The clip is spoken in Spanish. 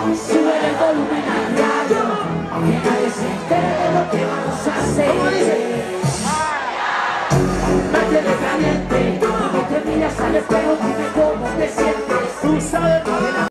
Sube el volumen al radio, que nadie se entere de lo que vamos a hacer. Mantente caliente, no te miras al espejo, dime cómo te sientes. Tú sabes.